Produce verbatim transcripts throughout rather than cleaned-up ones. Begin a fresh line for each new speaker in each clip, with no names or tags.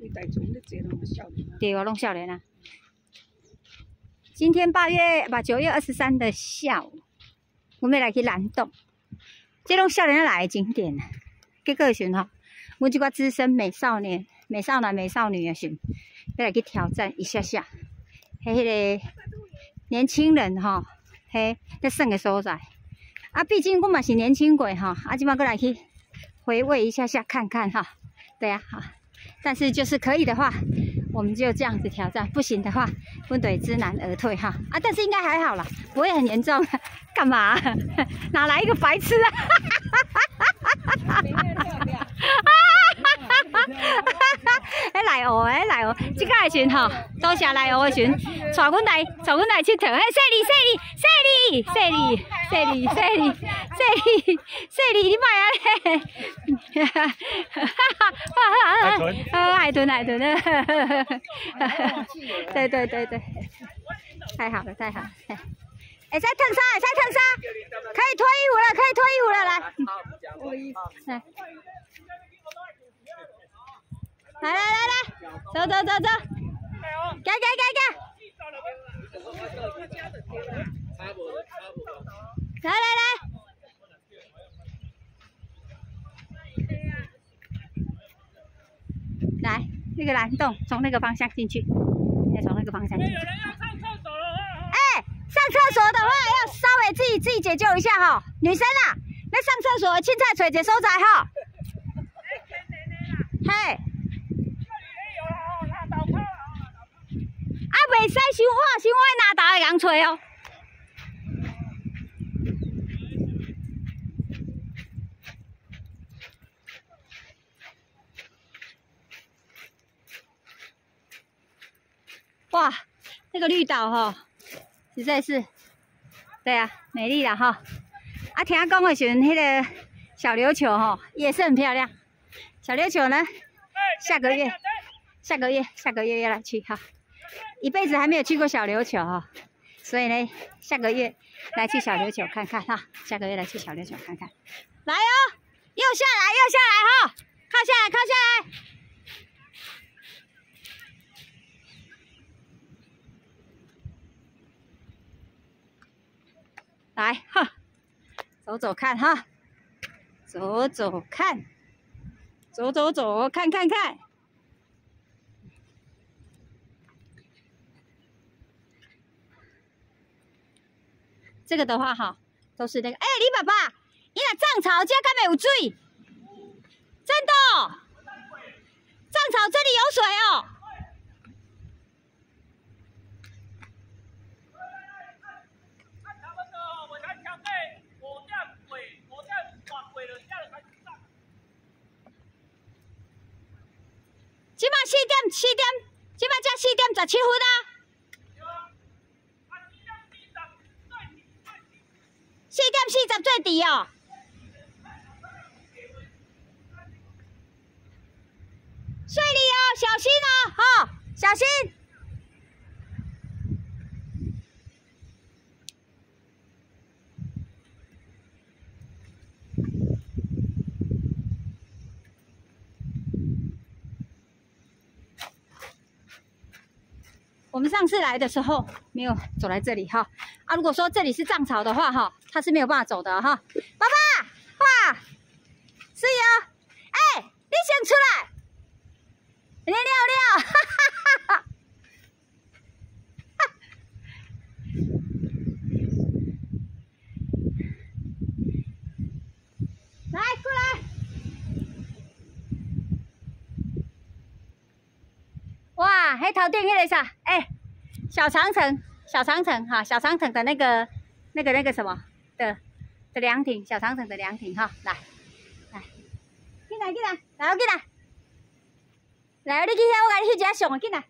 对哦，拢少年啊。今天八月不九月二十三的下午，我们来去蓝洞，这拢少年来的景点啊。结果时吼，阮这个资深美少年、美少男、美少女的时，要来去挑战一下下，迄迄个年轻人吼，迄在耍的所在。啊，毕竟我嘛是年轻过哈，啊，今摆过来去回味一下下看看哈。对啊，好。但是就是可以的话，我们就这样子挑战；不行的话，温队知难而退哈。啊，但是应该还好啦，不会很严重。干嘛？哪来一个白痴啊？哎来哦，哎来哦，即个的时吼，多谢来哦的时，带阮来，带阮来佚佗。哎，谢你，谢你，谢你，谢你，谢你，谢你，谢你，谢你，你莫安尼。哈哈哈！海豚，海豚，海豚。对对对对，太好了，太好了。哎，再烫沙，再烫沙，可以脱衣服了，可以脱衣服了，来。来。来来来来，走走走走，改改改改，来来来，来那个蓝洞，从那个方向进去，再从那个方向进去。哎，上厕所的话要稍微自己自己解救一下哈，女生啊，那上厕所凊彩找一个所在哈。嘿。啊，袂使伤晚，伤晚哪打会人找哦。哇，那个绿岛哈、哦，实在是，对啊，美丽啦哈。啊，听讲的时阵，迄个小琉球哈、哦、也是很漂亮。小琉球呢，下个月，下个月，下个月要来去哈。一辈子还没有去过小琉球哈，所以呢，下个月来去小琉球看看哈。下个月来去小琉球看看，来哦，又下来又下来哈，靠下来靠下来，来哈，走走看哈，走走看，走走走看看看。这个的话哈，都是那个，哎、欸，李爸爸，你那涨潮这敢没有水？真的、哦，涨潮这里有水哦。即马四点，四点，即马才四点十七分啊。四点四十最低哦，水里哦，小心哦，哈、哦，小心。我们上次来的时候没有走来这里哈，啊，如果说这里是涨潮的话哈，它是没有办法走的哈。爸爸，哇，是哦，哎、欸，你先出来，你尿尿，哈哈哈哈。来，过来。哇，迄头顶迄个啥？哎、欸，小长城，小长城哈，小长城的那个、那个、那个什么的的凉亭，小长城的凉亭哈，来，来，进来进来，来进来，来，你去遐，我甲你去一下上啊，进来。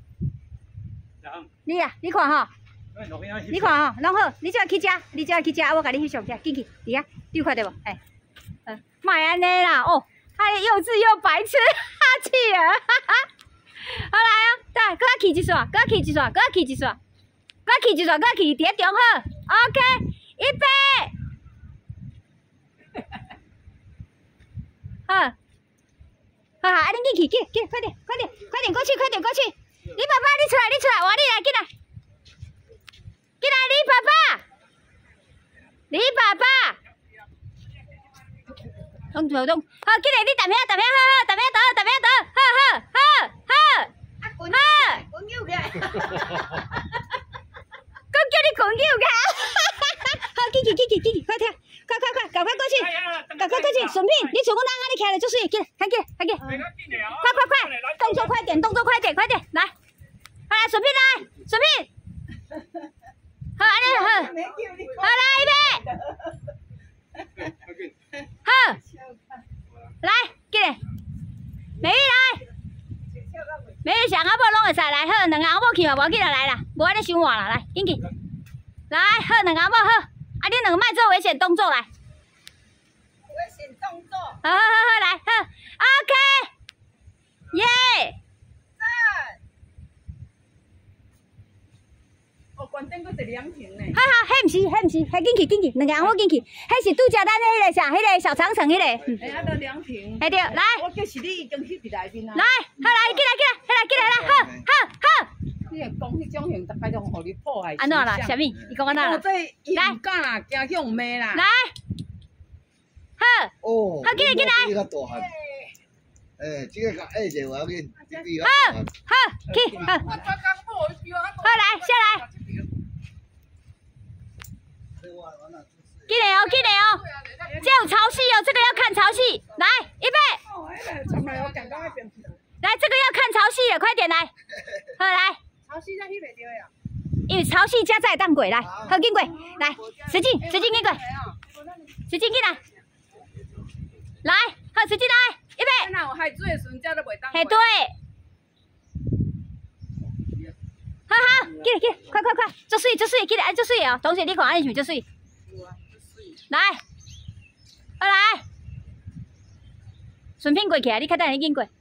你啊，你看哈，你看哈，拢好，你只要去遮，你只要去遮，我甲你去上遮，进去，伫遐，你有看到无？哎、欸，嗯，莫安尼啦，哦，他幼稚又白痴，哈气儿，哈哈。好来啊，来，搁起一撮，搁起一撮，搁起一撮，搁起一撮，搁起，伫咧中好 ，OK， 预备，好， 好好，啊，恁进去，进进，快点，快点，快点过去，快点过去。李爸爸，你出来，你出来，我你来，进来，进来，李爸爸，李爸爸。动动动，好，进来，你踏遐，踏遐，好好，踏遐倒，踏遐倒，好好好好好。滚扭起来。讲叫你滚扭起来。好，进去，进去，进去，快跳，快快快，赶快过去，赶快过去，顺便，你全部人啊，你起来就是，进来，快进，快进，快快快，动作快点，动作快点，快点，来，快来，顺便来，顺便，好，安尼好，好来预备，好，来，进来，美玉来，美玉上阿婆拢会使来，好，两个阿婆去嘛，无要紧就来啦，无安尼伤晚啦，来，进去，来，好，两个阿婆好，啊，你两个卖做危险动作来。危险动作。好好好好，来，好 ，OK， 耶！赞。哦，关灯搁一两瓶呢。好好，迄毋是，迄毋是，迄进去进去，两个人我进去，迄是拄则咱迄个啥，迄个小长城迄个。哎，啊，得两瓶。哎对，来。我就是你已经翕伫内面啊。来，好来，进来进来，进来进来来，好好好。你若讲迄种型，大概拢互你破坏。安怎啦？啥物？你讲安怎啦？来，唔敢啦，惊向骂啦。来。好，哦，好，进来进来。诶，这个甲下者我要紧。好，好，去，好。好来，下来。进来哦，进来哦。这有潮汐哦，这个要看潮汐。来，预备。来，这个要看潮汐了，快点来。好来。潮汐在翕袂到呀。因为潮汐加载当过来，好紧过来，使劲使劲紧过，使劲进来。来，好，使劲来，预备。那有海水的时阵，才都袂当。嘿，对。好好，进来进来，快快快，足水足水，进来，足水哦。同学，你看安尼是毋是足水？来，好来，顺便过去啊！你较等下紧过。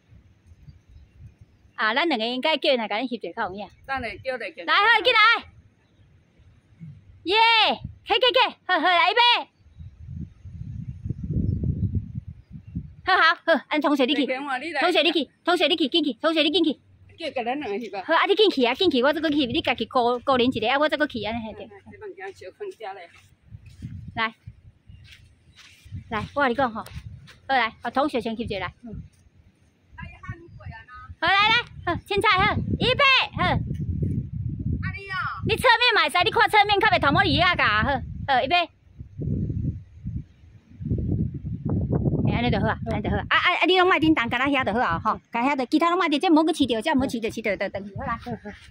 啊，咱两个应该叫人甲恁翕者较有影。等下叫来叫。来，好，进来。耶，起起起，好好来预备。好好好，按同学你去，同学你去，同学你去，进去，同学你进去。叫甲咱两个翕啊。好，啊你进去啊，进去，我再过去，你家己孤孤人一个，啊我再过去安尼嘿对。来，来，我甲你讲吼，好来，把同学先翕者来。好来来，好，凊彩好，预备好。啊你哦，你侧面嘛会使，你看侧面较袂头毛离啊噶，好，好预备。安尼就好啊，安尼就好啊。啊啊啊！你拢莫叮当，干那遐就好啊，吼，干遐就其他拢莫叮，这唔好去饲着，这唔好饲着，饲着就等去好啦。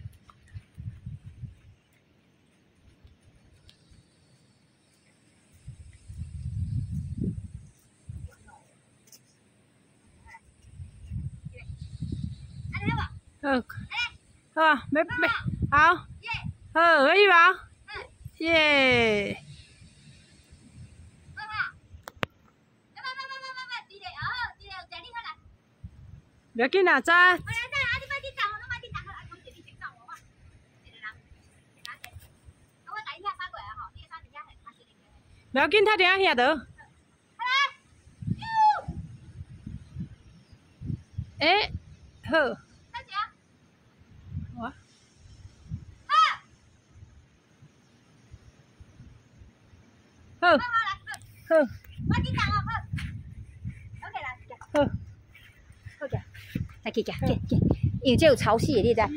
好，好啊，没没好，好，可以吧？耶。不要紧啦，早。不要紧，他等下遐得。诶，好。我。好。好。好。我紧张哦，好。OK 啦，好。好嘅。来去行，行行，因为这有潮汐的，你知？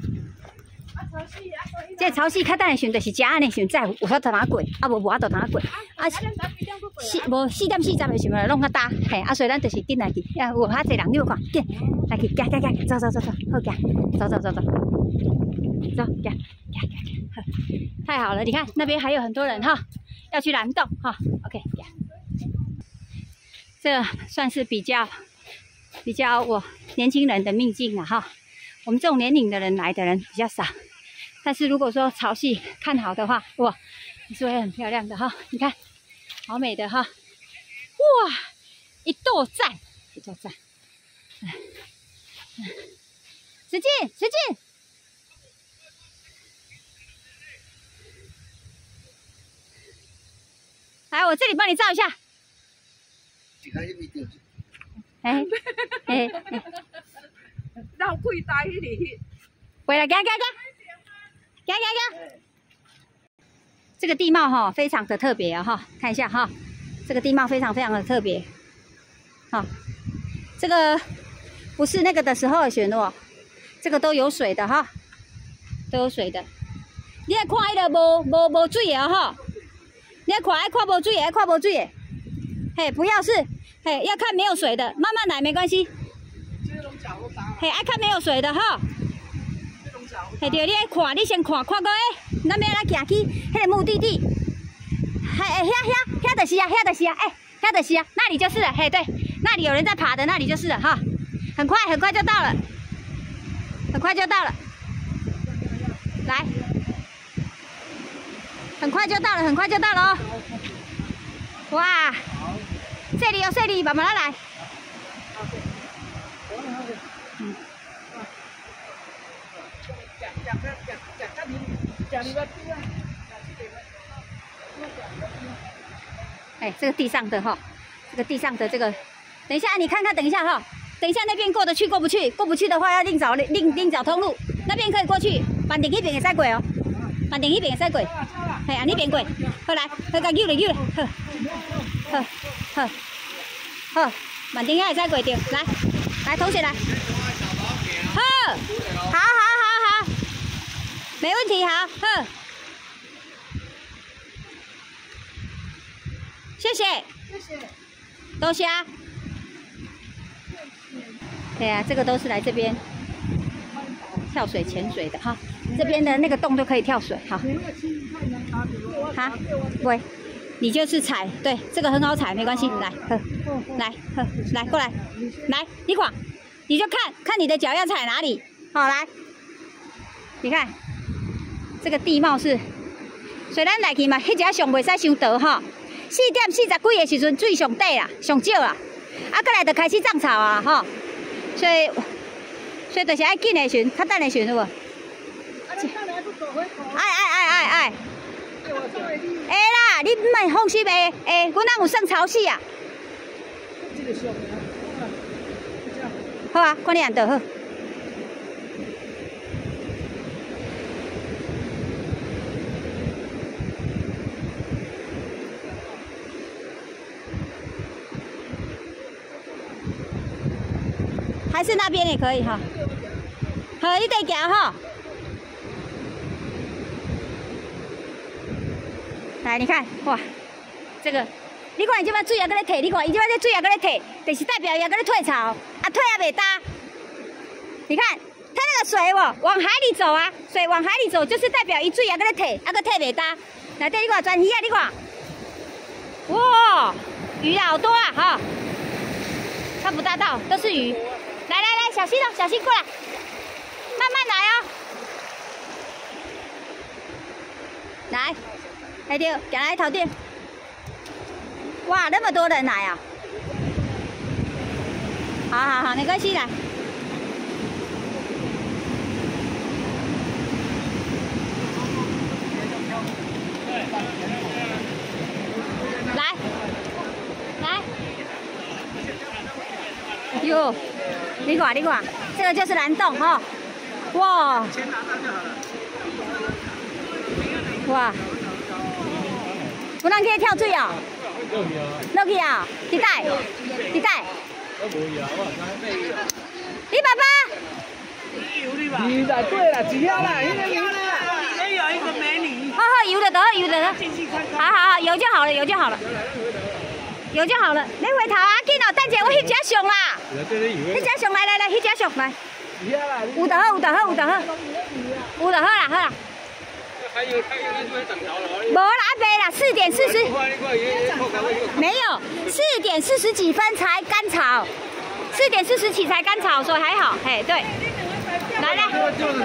这潮汐较等的时阵，就是食安尼时阵，才有法度通过，啊无无法度通过。啊，四无四点四十的时阵弄较大，嘿，啊所以咱就是紧来去，啊有遐济人你有看，紧来去，行行行，走走走走，好行，走走走走，走行行行行，好，太好了，你看那边还有很多人哈，要去蓝洞哈 ，OK， 行，这算是比较。比较我年轻人的秘境了哈，我们这种年龄的人来的人比较少，但是如果说潮汐看好的话，哇，也是会很漂亮的哈。你看，好美的哈，哇，一座赞，一座赞，使劲使劲，来，我这里帮你照一下。 哎哎哎，
绕开台里。
回来，行行行，行行行。这个地貌哈、哦，非常的特别啊哈，看一下哈、哦，这个地貌非常非常的特别。好、哦，这个不是那个的时候的旋落，这个都有水的哈，都有水的。你爱看迄个无无无水的哈，你爱看爱看无水的，爱看无水的。嘿，不要是嘿，要看没有水的，慢慢来没关系。嘿，爱看没有水的哈。嘿，对，你爱看，你先看，看过诶，咱要来行去迄个目的地。嘿，遐遐遐就是啊，遐就是啊，哎、欸，遐就是啊，那里就是了。嘿，对，那里有人在爬的，那里就是了哈。很快，很快就到了，很快就到了。来，很快就到了，很快就到了哦。哇，这里哦，这里，慢慢来。嗯。哎，这个地上的哈，这个地上的这个，等一下你看看，等一下哈，等一下那边过得去过不去，过不去的话要另找另另找通路，那边可以过去，板顶那边也使过哦，板顶那边也使过，哎啊那边过，好来，好甲扭来扭来，好，好，好，好，板顶也使过掉，来，来同学来，好，好好好好，没问题，好，好。谢谢，谢谢，多谢啊。对啊，这个都是来这边跳水、潜水的哈。这边的那个洞都可以跳水，好。好，喂，你就是踩，对，这个很好踩，没关系。来，呵，来，呵，来过来，来，你看，你就看看你的脚要踩哪里。好，来，你看这个地貌是，虽然来去嘛，迄只上袂使伤倒哈。四点四十几的时阵，水上底啦，上少啦，啊，过来就开始涨潮啊，吼，所以，所以就是爱紧的巡，较等的巡有无？哎哎哎哎哎，会啦，你唔免放心诶，诶，阮咱有算潮汐啊。好啊，看你按倒好。还是那边也可以哈，好，你得行哈。来，你看，哇，这个，你看伊即摆水也搁咧退，你看伊即摆这水也搁咧退，就是代表伊也搁咧退潮，啊，退也袂搭。你看，它那个水哦，往海里走啊，水往海里走，就是代表伊水也搁咧退，啊，搁退袂搭。来，对，你看转鱼啊，你看，哇，鱼好多啊，哈，看不大到，都是鱼。来来来，小心哦，小心过来，慢慢来哦。来，来丢，行来头顶。哇，那么多人来啊！好好好，没关系，来。来，来。哟。你看，你看，这个就是蓝洞哈、哦，哇，哇，有人去跳水哦，落去啊，伫带，伫带。你爸爸？你来对了，只要啦，那边也有一个美女。好好，游的得，游的得。好好好，游就好了，游就好了。有就好了，你回头啊，紧哦，等下我翕只相啦。翕只相来来来，翕只相来。有就好，有就好，有就好。有就好啦，好啦。还有还有那边涨潮了。无啦，阿伯啦，四点四十。没有，四点四十几分才干潮，四点四十几才干潮，所以还好，嘿，对。来来。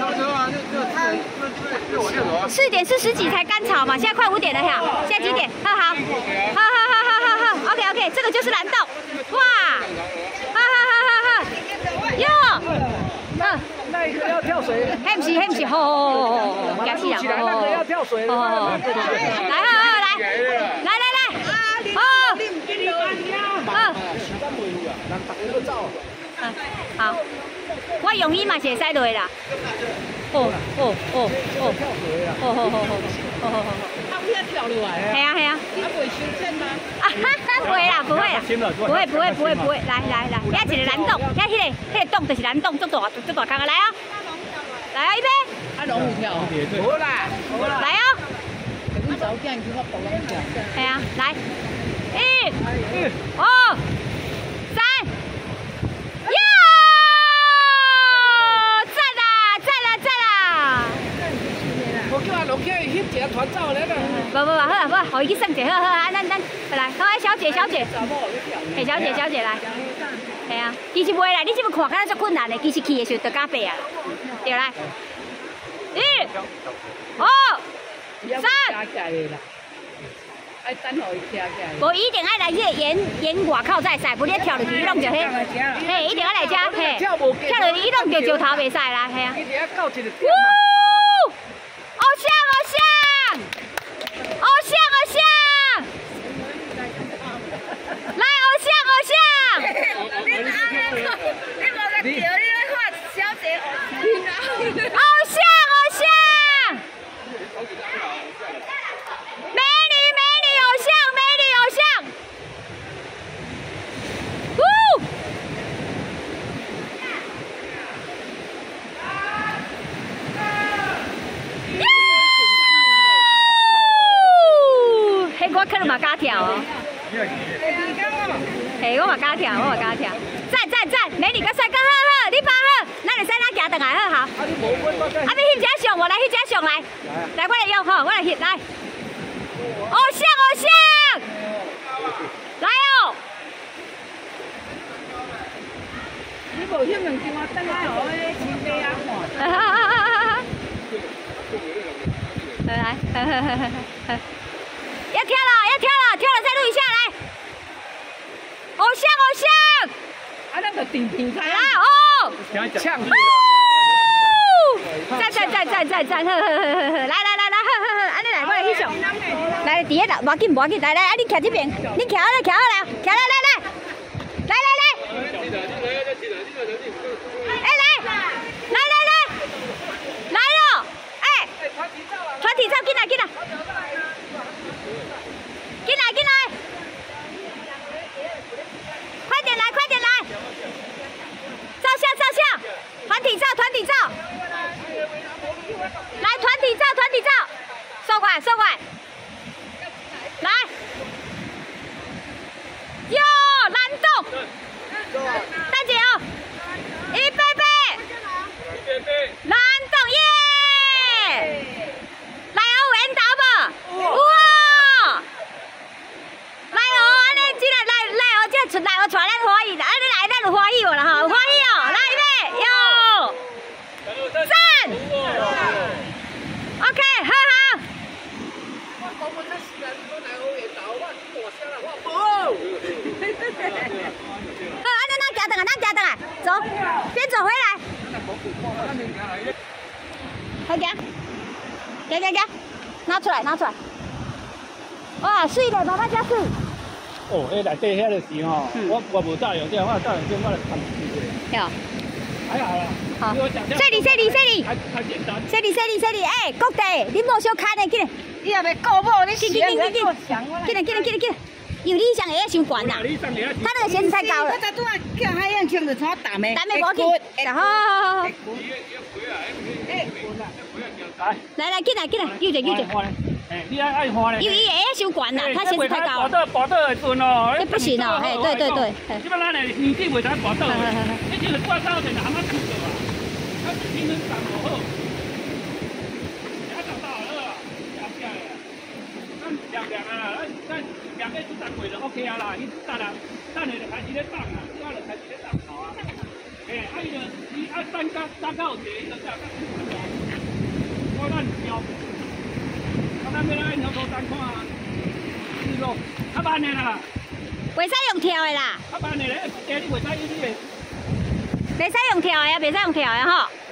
四点四十几才干潮嘛，现在快五点了哈，现在几点？好好，好好好好好好 ，OK OK， 这个就是蓝洞，哇，好好好好好，哟，嗯，那一个要跳水，嘿不是嘿不是，吼，惊死人，那个要跳水，哦，来好好来，来来来，哦，哦。 啊，好，我泳衣嘛是会使落啦。哦哦哦哦，好好好好好好好。
他不要跳落来。
系啊系啊。
他不会修正吗？
啊哈哈，不会啦不会啦，不会不会不会不会，来来来，遐一个蓝洞，遐迄个迄个洞就是蓝洞，足大足大坑啊，来啊！来啊，预备。
啊，龙舞跳。好啦，好啦。
来啊！
你早点去我帮你跳。
系啊，来，一、二、三，呀！赞啦赞啦赞啦！
我叫阿龙去翕一个团照咧啦。
不不不，好啦好啦，互伊去算者，好好啊，咱咱来，好，小姐小姐，嘿小姐小姐来，系啊，其实袂啦，你这么看敢若足困难的，其实去的时候就加倍啊，对来，一、二、三。爱等互伊跳起来。无一定爱来迄个沿沿外口才会使，不你跳落去伊弄着迄，嘿，一定要来遮，嘿，跳落去伊弄着石头袂使啦，系啊。呜！偶像偶像，偶像偶像，来偶像偶像。你哪个？你无个叫你来看小姐偶像偶像。美女美女偶像美女偶像，呜！嘿，我可能嘛敢跳哦。嘿，我嘛敢跳，我嘛敢跳。赞赞赞，美女甲帅哥好好，你拍好，咱会使咱行转来好好。啊，你翕只相，我来翕只相来，来我来用吼，我来翕来。偶像偶像，来哦！
你无翕两张，我等下互迄亲爸啊看。
来，要跳了，要跳了，跳了再录一下来。偶像偶像，
啊，咱就定平台
来哦！
呛。
赞赞赞赞赞赞，呵呵呵呵呵，来来来来，呵呵呵，安尼来，我来翕相。来，第一啦，无要紧无要紧，来来，啊，你徛这边，你徛好了，徛好了，徛来来来，来来来，哎来，来来来，来了，哎，团体照，进来进来，进来进来，快点来快点来，照相照相，团体照团体照。来团体照，团体照，收过来，收过来，来，哟，蓝洞，大姐哦，预备备，蓝洞耶，来哦，有缘投无？哇，来哦，安尼即个来来哦，即个出来哦，带咱欢喜，安尼来咱就欢喜无啦吼，有欢喜哦，来预备，哟，赞。OK， 好好。好，安尼咱行转来，咱行转来，走，边走回来。快行，行行行，拿出来，拿出来。哇，水嘞，妈妈遮水。
哦，迄内底遐就是吼，我我无照用这，我照用这，我来看一下。还好啦。好，
谢你谢你谢你，
太简单。
谢你谢你谢你，哎，国弟，你莫小看呢，紧来。
你也袂告我，你
紧紧紧紧紧，紧来紧来紧来紧来，因为你上鞋伤悬啦，他那个鞋子太高了。
我才拄啊叫海燕穿着穿淡的，
淡的无紧，好好好好。来来，进来进来，悠着悠着。
哎，你爱爱花嘞。
因为鞋伤悬啦，他鞋子太高了。
保到保到会准哦。
这不行哦，嘿，对对对。
基本上呢，年纪袂使保到。你就是挂到就拿那出的嘛，他平衡感不好。凉凉啊，咱咱凉个煮三过就 OK 啊啦，伊等下等下就开始咧冻啊，之后就开始咧冻头啊。诶，啊伊就伊啊三角三角有一个，伊就这样较粗条，我咱标。啊，咱要来牛头山看啊，是咯，较慢的啦。
袂使用跳的啦。
较慢的咧，今日袂使用你的。
袂使用跳的啊，袂使用跳的吼。